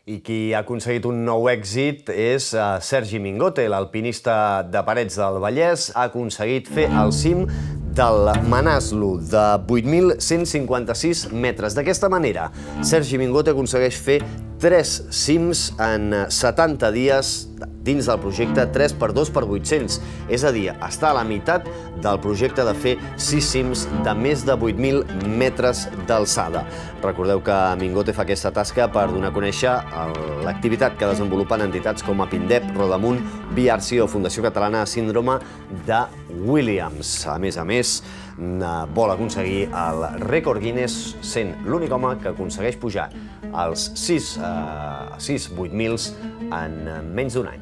I qui ha aconseguit un nou èxit és Sergi Mingote, l'alpinista de Parets del Vallès. Ha aconseguit fer el cim del Manaslu, de 8.156 metres. D'aquesta manera, Sergi Mingote aconsegueix fer 3 cims en 70 dies dins del projecte 3x2x800. És a dir, està a la meitat del projecte de fer 6 cims de més de 8.000 metres d'alçada. Recordeu que Mingote fa aquesta tasca per donar a conèixer l'activitat que desenvolupen entitats com a Pindep, Rodamunt, BRC o Fundació Catalana de Síndrome de Williams. A més, vol aconseguir el rècord Guinness, sent l'únic home que aconsegueix pujar als 6 8.000 en menys d'un any.